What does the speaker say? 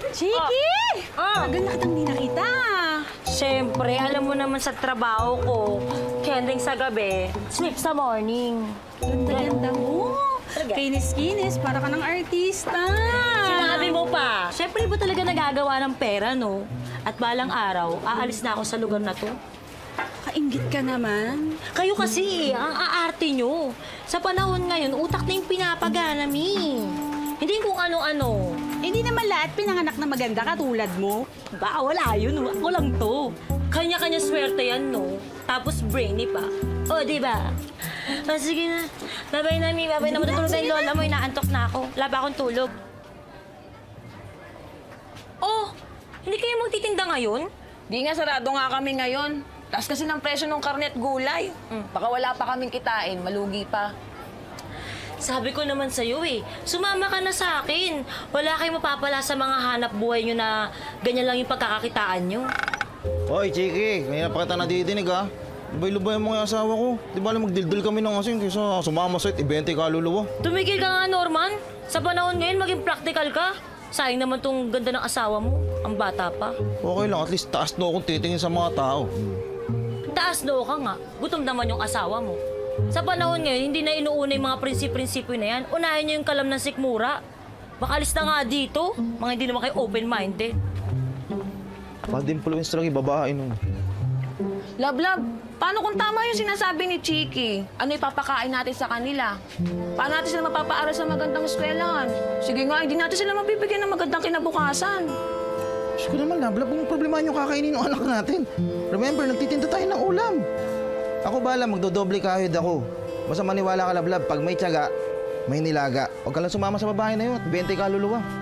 Chicky! Tagal na kitang di nakita. Siyempre, alam mo naman sa trabaho ko, kending sa gabi, sleep sa morning. Ganda-ganda mo. Kinis-kinis, para ka ng artista. Sinabi mo pa. Siyempre, ba talaga nagagawa ng pera, no? At balang araw, aalis na ako sa lugar na to. Kainggit ka naman. Kayo kasi, ang aarte nyo. Sa panahon ngayon, utak na yung pinapagana, mi. Hindi kung ano-ano. Hindi naman lahat pinanganak na maganda katulad mo. Ba, wala yun. Ako lang to. Kanya-kanya swerte yan, no? Tapos brainy pa. O, di ba? Sige na. Babay na, mi. Babay na. Matutulog na yung lola mo. Inaantok na ako. Wala pa akong tulog. Oh, hindi kayo magtitinda ngayon? Di nga, sarado nga kami ngayon. Taas kasi ng presyo ng karne at gulay. Baka wala pa kaming kitain, malugi pa. Sabi ko naman sa'yo sumama ka na sa akin. Wala kayong mapapala sa mga hanap buhay nyo na ganyan lang yung pagkakakitaan nyo. Hoy, Chicky, kanina pa kita nadidinig ha. Lubay-lubay mo yung asawa ko. Di ba alam magdildil kami ng asin kaysa sumama sa'yo at ibente kaluluwa. Tumigil ka nga, Norman. Sa panahon ngayon, maging practical ka. Sayang naman tong ganda ng asawa mo. Ang bata pa. Okay lang, at least taas na akong titingin sa mga tao. Taas loo ka nga. Gutom naman yung asawa mo. Sa panahon ngayon, hindi na inuuna yung mga prinsip-prinsipyo na yan. Unahin niyo yung kalam ng sikmura. Makalis na nga dito. Mga hindi naman kayo open-minded. Bad influence talaga yung babae nun. Love, paano kung tama yung sinasabi ni Chicky? Ano ipapakain natin sa kanila? Paano natin sila mapapaaral sa magandang eskwelahan? Sige nga, hindi natin sila mabibigyan ng magandang kinabukasan. Diyos ko naman, Love, kung problema nyo kakainin ng anak natin. Remember, nagtitinda tayo ng ulam. Ako bala, magdodoble kahit ako. Basta maniwala ka, Love, pag may tiyaga, may nilaga. Huwag ka lang sumama sa babae na yun at 20 kaluluwa.